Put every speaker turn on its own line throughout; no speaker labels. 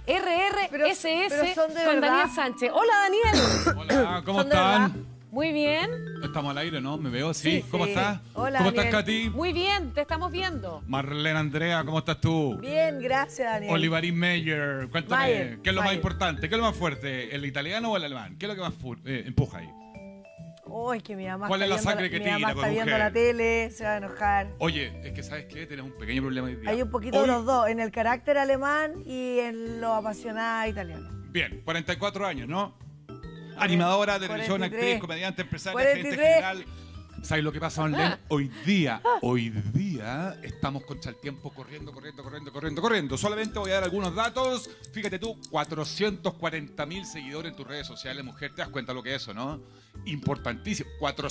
RRSS
pero son de
con
verdad.
Daniel Sánchez. Hola, Daniel.
Hola, ¿cómo
Son de verdad.
están?
Muy bien.
Estamos al aire, ¿no? ¿Me veo? Sí.
Sí,
¿Cómo
sí.
estás?
Hola,
¿Cómo estás,
Daniel.
Katy?
Muy bien, te estamos viendo.
Marlene Andrea, ¿cómo estás tú?
Bien, gracias, Daniel.
Olivarín Meyer, cuéntame,
Mayer,
¿qué es lo más
Mayer.
importante? ¿Qué es lo más fuerte? ¿El italiano o el alemán? ¿Qué es lo que más empuja ahí?
Oh, es que mi mamá
¿Cuál
está
es la
viendo,
sangre que
mi
tira,
mamá está
con
viendo
mujer?
la tele, se va a enojar.
Oye, es que ¿sabes qué? Tienes un pequeño problema hoy día.
Hay un poquito
Hoy-
de los dos, en el carácter alemán y en lo apasionada italiano.
Bien, 44 años, ¿no? Animadora, televisión,
43.
actriz, comediante, empresaria,
43.
gerente general. ¿Sabes lo que pasa, Marlene? Hoy día estamos contra el tiempo corriendo. Solamente voy a dar algunos datos. Fíjate tú, 440.000 seguidores en tus redes sociales, mujer. ¿Te das cuenta lo que es eso, no? Importantísimo.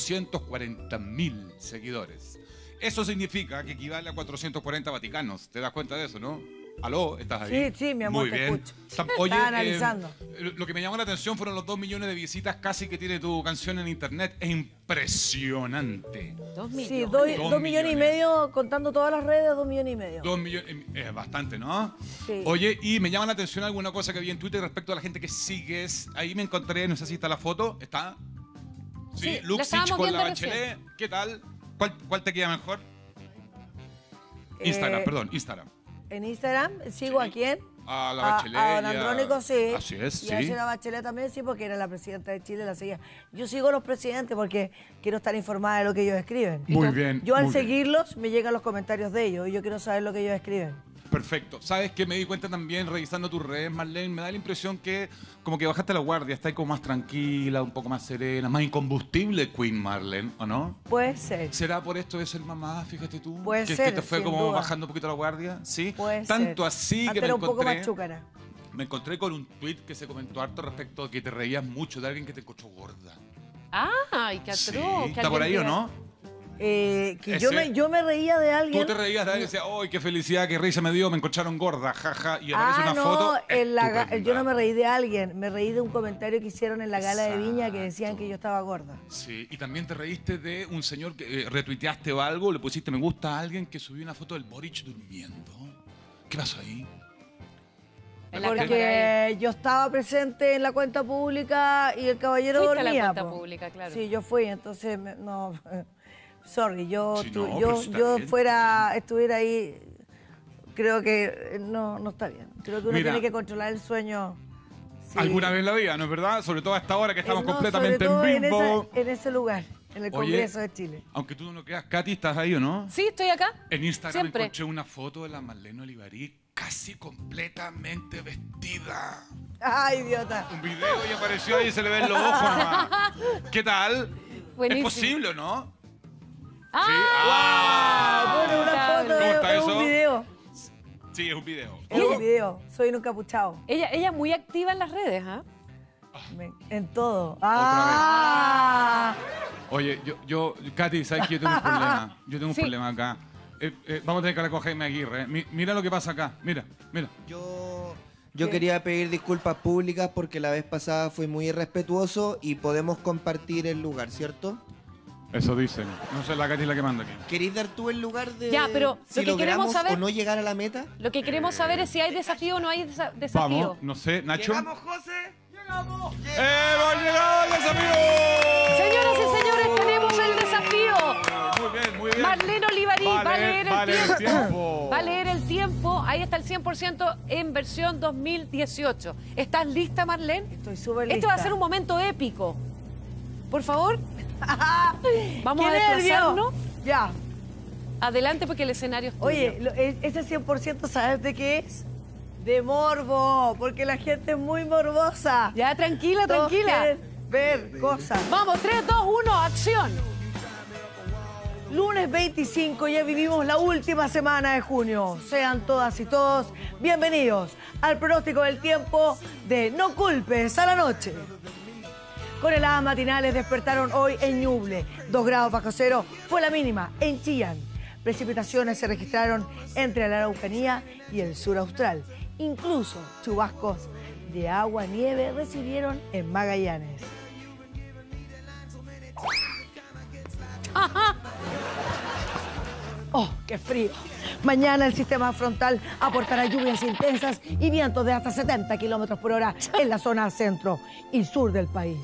440.000 seguidores. Eso significa que equivale a 440 vaticanos. ¿Te das cuenta de eso, no? ¿Aló? ¿Estás ahí?
Sí, mi amor,
Muy
te
bien.
escucho.
Oye,
Estaba analizando.
lo que me llamó la atención fueron los 2 millones de visitas casi que tiene tu canción en internet. Es impresionante.
2
Sí,
millones.
2 millones y medio, contando todas las redes, 2 millones y medio.
2 millones, es bastante, ¿no?
Sí.
Oye, y me llama la atención alguna cosa que vi en Twitter respecto a la gente que sigues. Ahí me encontré, no sé si está la foto. ¿Está?
Sí, la
Luxich
estábamos
con la
viendo
Bachelet. ¿Qué tal? ¿Cuál te queda mejor? Instagram, perdón, Instagram.
En Instagram, ¿sigo
Sí.
a quién?
A la Bachelet.
A don
y a-
Andrónico, sí.
Así es,
Y a
sí.
señora Bachelet también, sí, porque era la presidenta de Chile, la seguía. Yo sigo a los presidentes porque quiero estar informada de lo que ellos escriben.
Muy bien.
Yo al
muy bien.
seguirlos me llegan los comentarios de ellos y yo quiero saber lo que ellos escriben.
Perfecto. ¿Sabes qué? Me di cuenta también revisando tus redes, Marlene. Me da la impresión que como que bajaste la guardia, estás como más tranquila, un poco más serena, más incombustible, Queen Marlene, ¿o no?
Puede ser.
¿Será por esto de ser mamá, fíjate tú?
Puede
que,
ser,
que te fue
sin
como
duda.
bajando un poquito la guardia, ¿sí?
Puede
Tanto
ser.
así
Antes
que me
era un poco
encontré,
más chúcara.
me encontré con un tweet que se comentó harto respecto a que te reías mucho de alguien que te encontró gorda.
Ay, qué
Sí.
atroz. que
¿Está por ahí
alguien
o
diga-
no?
Que
Ese-
yo me reía de alguien.
Tú te reías de alguien y decías, ¡ay, qué felicidad, qué risa me dio! Me encontraron gorda, jaja. Y aparece una
no,
foto.
yo no me reí de alguien, me reí de un comentario que hicieron en la gala de Viña que decían
Exacto.
que yo estaba gorda.
Sí, y también te reíste de un señor que retuiteaste o algo, le pusiste me gusta a alguien que subió una foto del Boric durmiendo. ¿Qué pasó ahí?
En la cámara ahí.
Porque yo estaba presente en la cuenta pública y el caballero
Fuiste a la
dormía.
cuenta
po.
pública, claro.
Sí, yo fui, entonces, no, sorry, yo,
Sí,
tu-
no,
yo,
pero está
yo
bien.
estuviera ahí, creo que no está bien. Creo que uno
Mira.
tiene que controlar el sueño. Sí.
Alguna vez en la vida, ¿no es verdad? Sobre todo a esta hora que estamos
No,
completamente
sobre todo
en vivo.
en ese lugar, en el
Oye,
Congreso de Chile.
Aunque tú no creas, Katy, ¿estás ahí o no?
Sí, estoy acá.
En Instagram
Siempre.
encontré una foto de la Marlene Olivarí casi completamente vestida.
Ay, idiota.
Un video y apareció ahí y se le ven los ojos nomás. ¿Qué tal?
Buenísimo.
¿Es posible o no?
¡Ah!
Sí. ¡Ah!
Bueno, una foto
¿Cómo está
es un
eso?
video.
Sí, es un video.
Es un video. Soy un encapuchado.
Ella es muy activa en las redes, ¿ah?
En todo. ¡Ah!
Oye, Katy, ¿sabes que yo tengo un problema? Yo tengo un
Sí.
problema acá. Vamos a tener que recogerme Aguirre. Mira lo que pasa acá. Mira.
Yo quería pedir disculpas públicas porque la vez pasada fui muy irrespetuoso y podemos compartir el lugar, ¿cierto?
Eso dicen. No sé, la Katy es la que manda aquí.
¿Querís dar tú el lugar de
Ya, pero
si
lo que queremos
logramos
saber-
o no llegar a la meta?
Lo que queremos saber es si hay desafío o no hay desafío.
Vamos, no sé, Nacho.
José! ¡Llegamos!
¡Hemos llegado, desafío!
Señoras y señores, tenemos el desafío.
Muy bien, muy bien.
Marlene Olivarí va a leer el tiempo. Va a
leer
leer el tiempo. Ahí está el 100% en versión 2018. ¿Estás lista, Marlene?
Estoy súper lista.
Este va a ser un momento épico. Por favor, vamos a
¡Qué nervio!
desplazarnos.
Ya.
Adelante porque el escenario es tuyo.
Oye, ese 100%, ¿sabes de qué es? De morbo, porque la gente es muy morbosa.
Ya, tranquila,
Todos
tranquila.
quieren ver cosas.
Vamos, 3, 2, 1, acción.
Lunes 25, ya vivimos la última semana de junio. Sean todas y todos bienvenidos al pronóstico del tiempo de No Culpes a la Noche. Con heladas matinales despertaron hoy en Ñuble. 2 grados bajo cero fue la mínima en Chillán. Precipitaciones se registraron entre la Araucanía y el sur austral. Incluso chubascos de agua-nieve recibieron en Magallanes. ¡Oh, qué frío! Mañana el sistema frontal aportará lluvias intensas y vientos de hasta 70 kilómetros por hora en la zona centro y sur del país.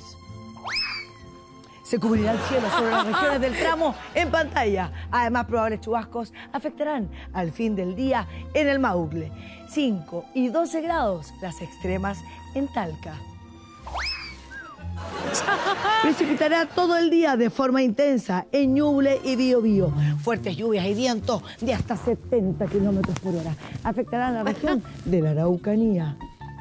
Se cubrirá el cielo sobre las regiones del tramo en pantalla. Además, probables chubascos afectarán al fin del día en el Maule. 5 y 12 grados las extremas en Talca. Precipitará todo el día de forma intensa en Ñuble y Biobío. Fuertes lluvias y vientos de hasta 70 kilómetros por hora afectarán la región de la Araucanía.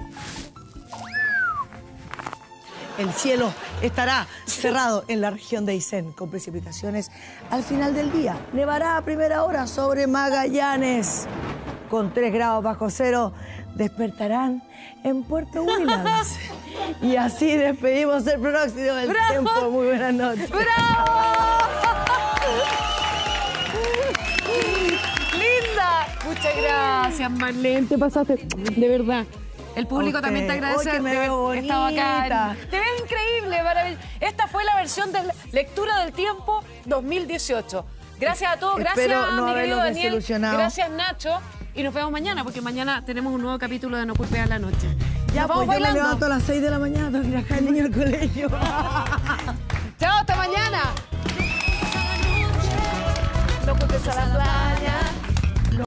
El cielo estará cerrado en la región de Aysén con precipitaciones al final del día. Nevará a primera hora sobre Magallanes. Con 3 grados bajo cero despertarán en Puerto Williams. Y así despedimos el pronóstico del tiempo. Muy buenas noches.
¡Bravo! ¡Linda! Muchas gracias, Marlene. Te pasaste, de verdad. El público también te agradece
Hoy que me veo
haber estado acá.
bonita.
Te ves increíble, maravilloso. Esta fue la versión de Lectura del Tiempo 2018. Gracias a todos, gracias
Espero
a
no
mi
haberlos
querido Daniel,
desilusionado.
gracias Nacho. Y nos vemos mañana, porque mañana tenemos un nuevo capítulo de No Culpes a la Noche.
Ya,
Nos vamos
pues yo me
bailando.
levanto a las 6 de la mañana para ir a dejar al niño al colegio.
Chao, hasta mañana.
No culpes a la playa.